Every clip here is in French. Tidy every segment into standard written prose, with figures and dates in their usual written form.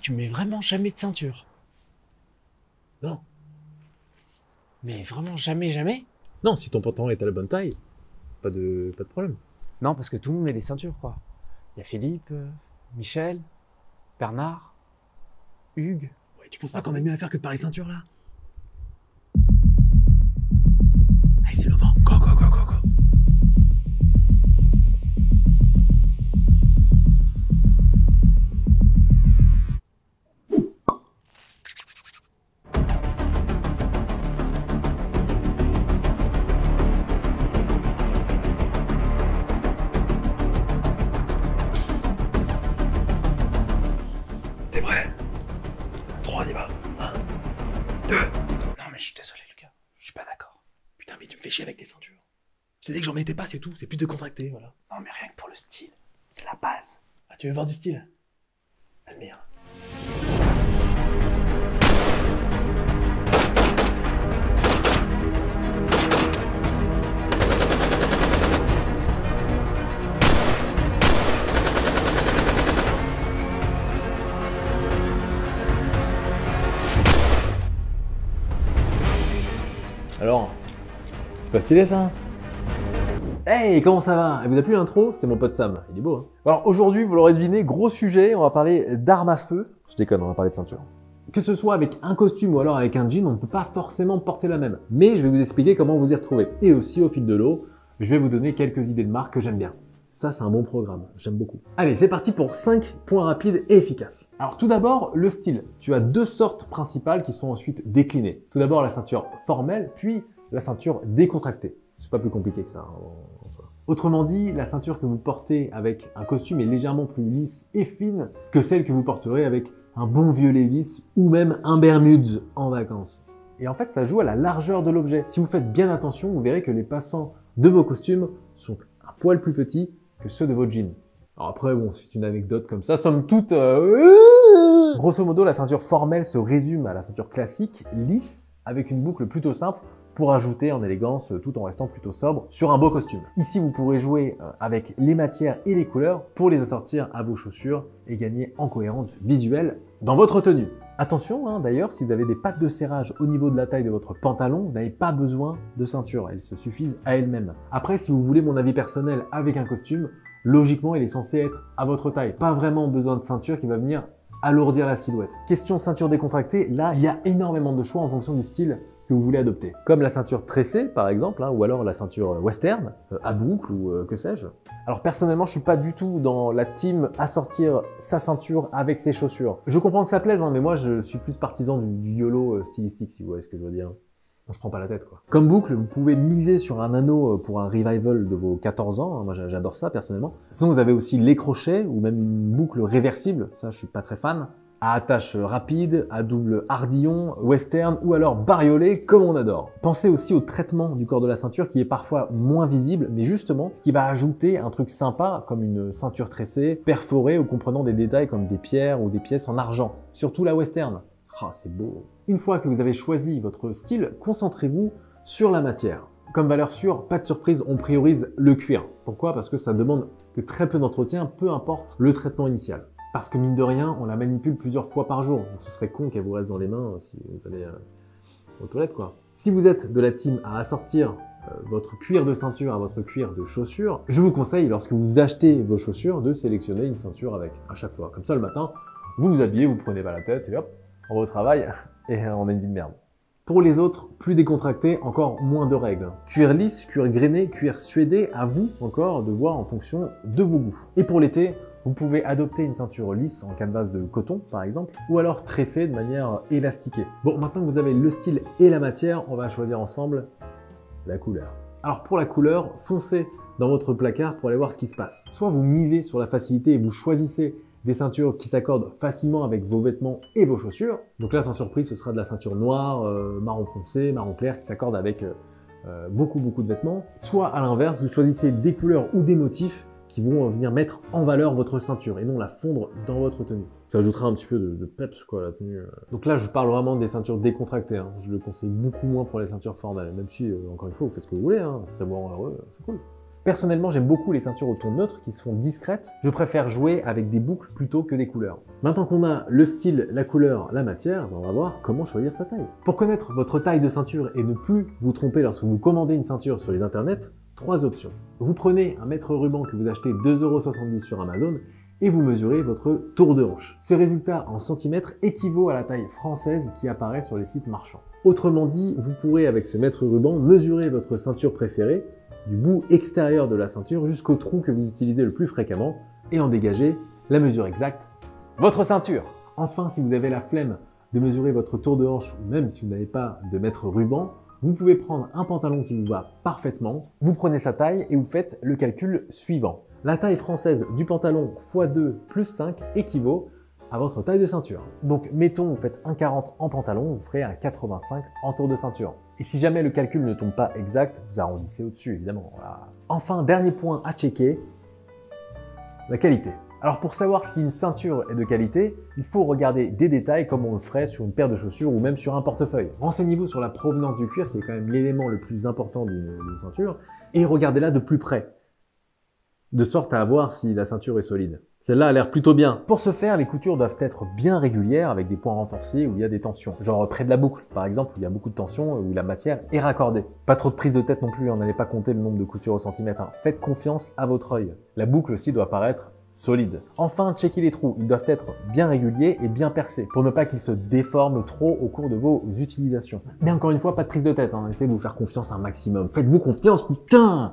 tu mets vraiment jamais de ceinture? Non. Mais vraiment jamais, jamais? Non, si ton pantalon est à la bonne taille, pas de problème. Non, parce que tout le monde met des ceintures, quoi. Il y a Philippe, Michel, Bernard, Hugues. Ouais, tu penses pas qu'on a mieux à faire que de parler ceinture, là? Allez, c'est le moment. Go, go, go, go, go. T'es prêt? 3, on y va. 1, 2. Non, mais je suis désolé, Lucas. Je suis pas d'accord. Putain, mais tu me fais chier avec tes ceintures. Je t'ai dit que j'en mettais pas, c'est tout. C'est plus de contracté, voilà. Non, mais rien que pour le style. C'est la base. Ah, tu veux voir du style? Admire. Alors, c'est pas stylé ça? Hey, comment ça va? Elle vous a plu l'intro? C'était mon pote Sam, il est beau hein. Alors aujourd'hui, vous l'aurez deviné, gros sujet, on va parler d'armes à feu. Je déconne, on va parler de ceinture. Que ce soit avec un costume ou alors avec un jean, on ne peut pas forcément porter la même. Mais je vais vous expliquer comment vous y retrouver. Et aussi, au fil de l'eau, je vais vous donner quelques idées de marques que j'aime bien. Ça, c'est un bon programme, j'aime beaucoup. Allez, c'est parti pour 5 points rapides et efficaces. Alors tout d'abord, le style. Tu as deux sortes principales qui sont ensuite déclinées. Tout d'abord, la ceinture formelle, puis la ceinture décontractée. C'est pas plus compliqué que ça. Autrement dit, la ceinture que vous portez avec un costume est légèrement plus lisse et fine que celle que vous porterez avec un bon vieux Levi's ou même un Bermudes en vacances. Et en fait, ça joue à la largeur de l'objet. Si vous faites bien attention, vous verrez que les passants de vos costumes sont un poil plus petits que ceux de votre jean. Alors après, bon, c'est une anecdote comme ça, somme toute... Grosso modo, la ceinture formelle se résume à la ceinture classique, lisse, avec une boucle plutôt simple, pour ajouter en élégance tout en restant plutôt sobre sur un beau costume. Ici, vous pourrez jouer avec les matières et les couleurs pour les assortir à vos chaussures et gagner en cohérence visuelle dans votre tenue. Attention, hein, d'ailleurs, si vous avez des pattes de serrage au niveau de la taille de votre pantalon, vous n'avez pas besoin de ceinture, elles se suffisent à elles-mêmes. Après, si vous voulez mon avis personnel avec un costume, logiquement, il est censé être à votre taille. Pas vraiment besoin de ceinture qui va venir alourdir la silhouette. Question ceinture décontractée, là, il y a énormément de choix en fonction du style que vous voulez adopter. Comme la ceinture tressée, par exemple, hein, ou alors la ceinture western, à boucle ou que sais-je. Alors personnellement, je suis pas du tout dans la team assortir sa ceinture avec ses chaussures. Je comprends que ça plaise, hein, mais moi je suis plus partisan du YOLO stylistique, si vous voyez ce que je veux dire. On se prend pas la tête, quoi. Comme boucle, vous pouvez miser sur un anneau pour un revival de vos 14 ans. Moi, j'adore ça, personnellement. Sinon, vous avez aussi les crochets ou même une boucle réversible. Ça, je suis pas très fan. À attache rapide, à double ardillon, western ou alors bariolé comme on adore. Pensez aussi au traitement du corps de la ceinture qui est parfois moins visible, mais justement, ce qui va ajouter un truc sympa comme une ceinture tressée, perforée ou comprenant des détails comme des pierres ou des pièces en argent. Surtout la western. Ah, c'est beau. Une fois que vous avez choisi votre style, concentrez-vous sur la matière. Comme valeur sûre, pas de surprise, on priorise le cuir. Pourquoi? Parce que ça demande que très peu d'entretien, peu importe le traitement initial. Parce que mine de rien, on la manipule plusieurs fois par jour. Donc ce serait con qu'elle vous reste dans les mains si vous allez aux toilettes, quoi. Si vous êtes de la team à assortir votre cuir de ceinture à votre cuir de chaussure, je vous conseille, lorsque vous achetez vos chaussures, de sélectionner une ceinture avec à chaque fois. Comme ça, le matin, vous vous habillez, vous prenez pas la tête et hop, on va au travail et on a une vie de merde. Pour les autres, plus décontractés, encore moins de règles. Cuir lisse, cuir grainé, cuir suédé, à vous encore de voir en fonction de vos goûts. Et pour l'été, vous pouvez adopter une ceinture lisse en canvas de coton, par exemple, ou alors tressée de manière élastiquée. Bon, maintenant que vous avez le style et la matière, on va choisir ensemble la couleur. Alors pour la couleur, foncez dans votre placard pour aller voir ce qui se passe. Soit vous misez sur la facilité et vous choisissez des ceintures qui s'accordent facilement avec vos vêtements et vos chaussures. Donc là, sans surprise, ce sera de la ceinture noire, marron foncé, marron clair qui s'accorde avec beaucoup de vêtements. Soit à l'inverse, vous choisissez des couleurs ou des motifs qui vont venir mettre en valeur votre ceinture et non la fondre dans votre tenue. Ça ajoutera un petit peu de peps, quoi, à la tenue. Donc là, je parle vraiment des ceintures décontractées, hein. Je le conseille beaucoup moins pour les ceintures formelles, même si, encore une fois, vous faites ce que vous voulez, hein. Si ça vous rend heureux, c'est cool. Personnellement, j'aime beaucoup les ceintures au ton neutre qui se font discrètes. Je préfère jouer avec des boucles plutôt que des couleurs. Maintenant qu'on a le style, la couleur, la matière, on va voir comment choisir sa taille. Pour connaître votre taille de ceinture et ne plus vous tromper lorsque vous commandez une ceinture sur les internets, 3 options. Vous prenez un mètre ruban que vous achetez 2,70 € sur Amazon et vous mesurez votre tour de hanche. Ce résultat en centimètres équivaut à la taille française qui apparaît sur les sites marchands. Autrement dit, vous pourrez avec ce mètre ruban mesurer votre ceinture préférée du bout extérieur de la ceinture jusqu'au trou que vous utilisez le plus fréquemment et en dégager la mesure exacte, votre ceinture. Enfin, si vous avez la flemme de mesurer votre tour de hanche ou même si vous n'avez pas de mètre ruban, vous pouvez prendre un pantalon qui vous va parfaitement, vous prenez sa taille et vous faites le calcul suivant. La taille française du pantalon x 2 plus 5 équivaut à votre taille de ceinture. Donc mettons vous faites 1,40 en pantalon, vous ferez un 85 en tour de ceinture. Et si jamais le calcul ne tombe pas exact, vous arrondissez au-dessus évidemment. Voilà. Enfin, dernier point à checker, la qualité. Alors pour savoir si une ceinture est de qualité, il faut regarder des détails comme on le ferait sur une paire de chaussures ou même sur un portefeuille. Renseignez-vous sur la provenance du cuir qui est quand même l'élément le plus important d'une ceinture et regardez-la de plus près, de sorte à voir si la ceinture est solide. Celle-là a l'air plutôt bien. Pour ce faire, les coutures doivent être bien régulières avec des points renforcés où il y a des tensions. Genre près de la boucle, par exemple, où il y a beaucoup de tension, où la matière est raccordée. Pas trop de prise de tête non plus, n'allez pas compter le nombre de coutures au centimètre. Faites confiance à votre œil. La boucle aussi doit paraître solide. Enfin, checkez les trous. Ils doivent être bien réguliers et bien percés pour ne pas qu'ils se déforment trop au cours de vos utilisations. Mais encore une fois, pas de prise de tête. Essayez de vous faire confiance un maximum. Faites-vous confiance, putain!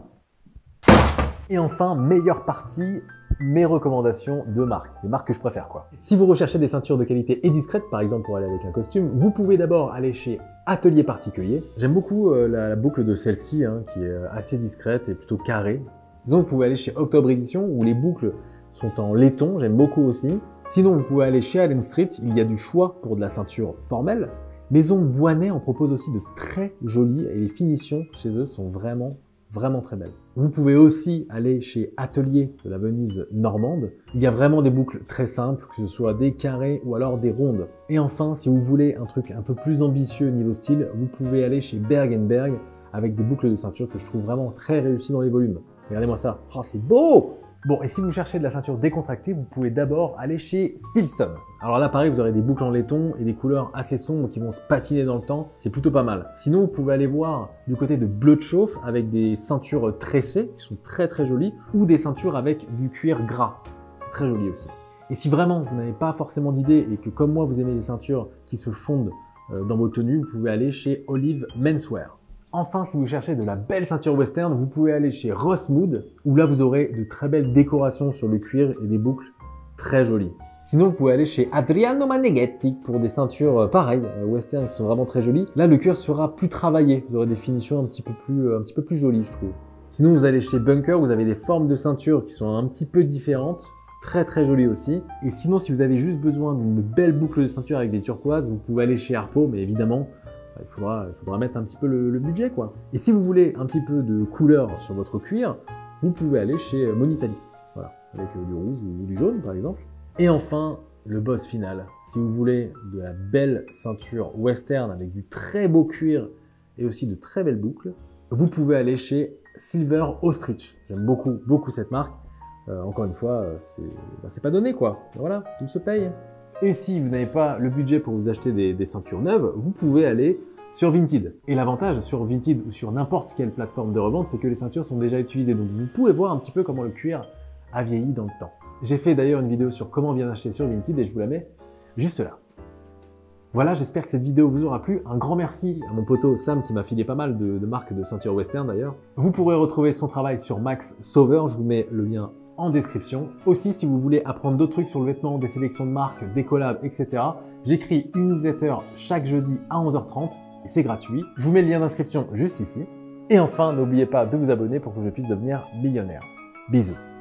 Et enfin, meilleure partie, mes recommandations de marque, les marques que je préfère quoi. Si vous recherchez des ceintures de qualité et discrètes, par exemple pour aller avec un costume, vous pouvez d'abord aller chez Atelier Particulier. J'aime beaucoup la boucle de celle-ci qui est assez discrète et plutôt carrée. Disons, vous pouvez aller chez Octobre Édition où les boucles sont en laiton, j'aime beaucoup aussi. Sinon, vous pouvez aller chez Allen Street, il y a du choix pour de la ceinture formelle. Maison Boinet en propose aussi de très jolies et les finitions chez eux sont vraiment très belles. Vous pouvez aussi aller chez Atelier de la Venise normande. Il y a vraiment des boucles très simples, que ce soit des carrés ou alors des rondes. Et enfin, si vous voulez un truc un peu plus ambitieux niveau style, vous pouvez aller chez Berg & Berg avec des boucles de ceinture que je trouve vraiment très réussies dans les volumes. Regardez-moi ça, oh, c'est beau! Bon, et si vous cherchez de la ceinture décontractée, vous pouvez d'abord aller chez Filson. Alors là, pareil, vous aurez des boucles en laiton et des couleurs assez sombres qui vont se patiner dans le temps. C'est plutôt pas mal. Sinon, vous pouvez aller voir du côté de Bleu de Chauffe avec des ceintures tressées qui sont très jolies ou des ceintures avec du cuir gras. C'est très joli aussi. Et si vraiment vous n'avez pas forcément d'idée et que comme moi, vous aimez les ceintures qui se fondent dans vos tenues, vous pouvez aller chez Olive Menswear. Enfin, si vous cherchez de la belle ceinture western, vous pouvez aller chez Ross Mood, où là vous aurez de très belles décorations sur le cuir et des boucles très jolies. Sinon, vous pouvez aller chez Adriano Maneghetti pour des ceintures pareilles, western, qui sont vraiment très jolies. Là, le cuir sera plus travaillé, vous aurez des finitions un petit peu plus jolies, je trouve. Sinon, vous allez chez Bunker, vous avez des formes de ceinture qui sont un petit peu différentes, c'est très joli aussi. Et sinon, si vous avez juste besoin d'une belle boucle de ceinture avec des turquoises, vous pouvez aller chez Harpo, mais évidemment, il faudra mettre un petit peu le budget quoi. Et si vous voulez un petit peu de couleur sur votre cuir, vous pouvez aller chez Monitali, voilà, avec du rouge ou du jaune par exemple. Et enfin, le boss final. Si vous voulez de la belle ceinture western avec du très beau cuir et aussi de très belles boucles, vous pouvez aller chez Silver Ostrich. J'aime beaucoup cette marque. Encore une fois, c'est pas donné quoi. Voilà, tout se paye. Et si vous n'avez pas le budget pour vous acheter des ceintures neuves, vous pouvez aller sur Vinted. Et l'avantage sur Vinted ou sur n'importe quelle plateforme de revente, c'est que les ceintures sont déjà utilisées. Donc vous pouvez voir un petit peu comment le cuir a vieilli dans le temps. J'ai fait d'ailleurs une vidéo sur comment bien acheter sur Vinted et je vous la mets juste là. Voilà, j'espère que cette vidéo vous aura plu. Un grand merci à mon poteau Sam qui m'a filé pas mal de marques de ceintures western d'ailleurs. Vous pourrez retrouver son travail sur Max Sauveur, je vous mets le lien en description. Aussi, si vous voulez apprendre d'autres trucs sur le vêtement, des sélections de marques, des collabs, etc., j'écris une newsletter chaque jeudi à 11h30 et c'est gratuit. Je vous mets le lien d'inscription juste ici. Et enfin, n'oubliez pas de vous abonner pour que je puisse devenir millionnaire. Bisous.